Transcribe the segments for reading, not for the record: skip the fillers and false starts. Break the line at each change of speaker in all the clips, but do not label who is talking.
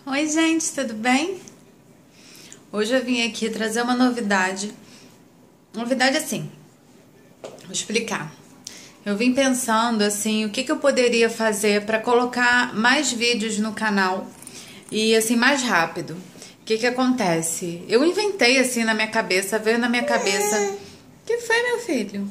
Oi, gente, tudo bem? Hoje eu vim aqui trazer uma novidade. Novidade assim, vou explicar. Eu vim pensando assim, o que eu poderia fazer para colocar mais vídeos no canal e assim mais rápido. O que acontece? Eu inventei assim na minha cabeça, veio na minha cabeça. O que foi, meu filho?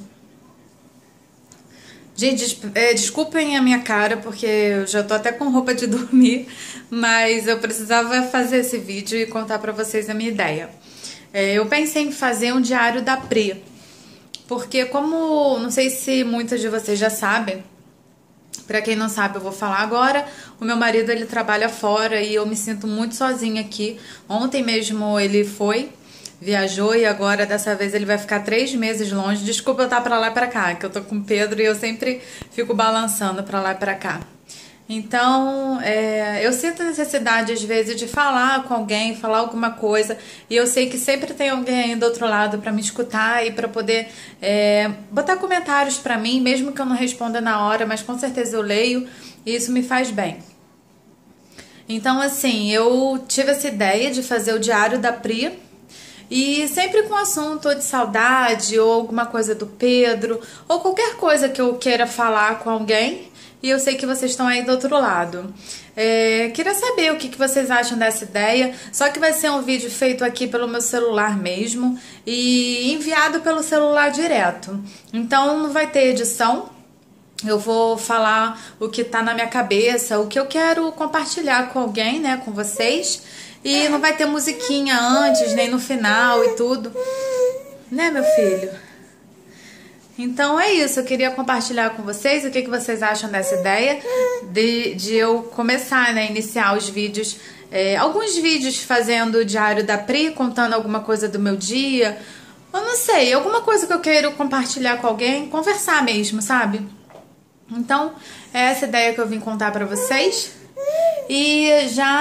Gente, desculpem a minha cara, porque eu já tô até com roupa de dormir, mas eu precisava fazer esse vídeo e contar pra vocês a minha ideia. Eu pensei em fazer um diário da Pri, porque como, não sei se muitas de vocês já sabem, pra quem não sabe eu vou falar agora, o meu marido ele trabalha fora e eu me sinto muito sozinha aqui. Ontem mesmo ele viajou e agora dessa vez ele vai ficar 3 meses longe. Desculpa eu estar pra lá e pra cá, que eu tô com o Pedro e eu sempre fico balançando pra lá e pra cá. Então, eu sinto a necessidade às vezes de falar com alguém, falar alguma coisa, e eu sei que sempre tem alguém aí do outro lado pra me escutar e pra poder botar comentários pra mim, mesmo que eu não responda na hora, mas com certeza eu leio e isso me faz bem. Então, assim, eu tive essa ideia de fazer o diário da Pri. E sempre com assunto de saudade, ou alguma coisa do Pedro, ou qualquer coisa que eu queira falar com alguém, e eu sei que vocês estão aí do outro lado. Queria saber o que vocês acham dessa ideia, só que vai ser um vídeo feito aqui pelo meu celular mesmo, e enviado pelo celular direto. Então não vai ter edição. Eu vou falar o que tá na minha cabeça, o que eu quero compartilhar com alguém, né, com vocês. E não vai ter musiquinha antes, nem no final e tudo. Né, meu filho? Então é isso, eu queria compartilhar com vocês o que vocês acham dessa ideia de eu começar, né, iniciar os vídeos, alguns vídeos fazendo o diário da Pri, contando alguma coisa do meu dia. Eu não sei, alguma coisa que eu quero compartilhar com alguém, conversar mesmo, sabe? Então, é essa ideia que eu vim contar pra vocês. E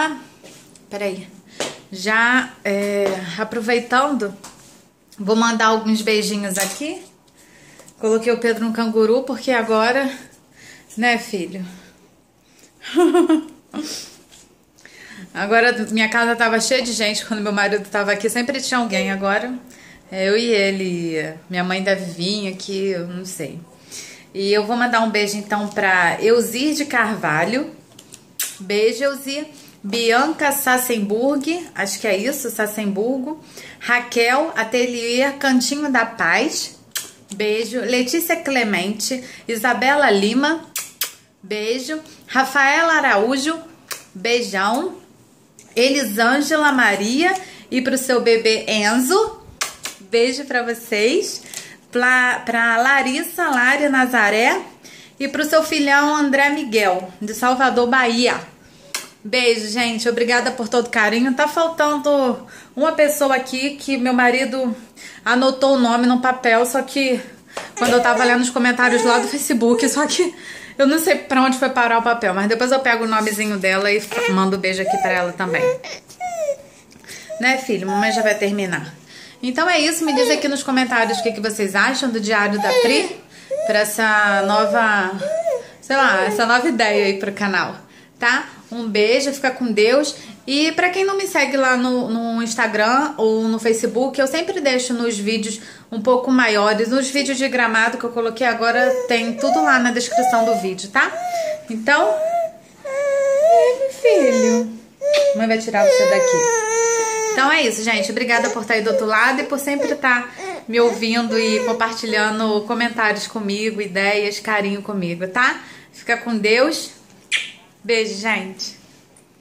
já aproveitando, vou mandar alguns beijinhos aqui. Coloquei o Pedro no canguru, porque agora, né, filho? Agora minha casa tava cheia de gente quando meu marido tava aqui, sempre tinha alguém. Agora eu e ele, minha mãe deve vir aqui, eu não sei. E eu vou mandar um beijo então pra Eusir de Carvalho. Beijo, Eusir. Bianca Sassenburg, acho que é isso, Sassenburgo. Raquel Atelier Cantinho da Paz. Beijo. Letícia Clemente. Isabela Lima. Beijo. Rafaela Araújo. Beijão. Elisângela Maria. E pro seu bebê Enzo. Beijo pra vocês. Pra Larissa Lari Nazaré. E pro seu filhão André Miguel, de Salvador, Bahia. Beijo, gente. Obrigada por todo o carinho. Tá faltando uma pessoa aqui que meu marido anotou o nome no papel, só que quando eu tava lendo os comentários lá do Facebook, só que eu não sei pra onde foi parar o papel, mas depois eu pego o nomezinho dela e mando um beijo aqui pra ela também. Né, filho? Mamãe já vai terminar. Então é isso. Me diz aqui nos comentários o que vocês acham do diário da Pri, pra essa nova, sei lá, essa nova ideia aí pro canal, tá? Um beijo, fica com Deus. E pra quem não me segue lá no Instagram ou no Facebook, eu sempre deixo nos vídeos um pouco maiores. Nos vídeos de gramado que eu coloquei agora, tem tudo lá na descrição do vídeo, tá? Então, meu filho, mãe vai tirar você daqui. Então é isso, gente. Obrigada por estar aí do outro lado e por sempre estar me ouvindo e compartilhando comentários comigo, ideias, carinho comigo, tá? Fica com Deus. Beijo, gente.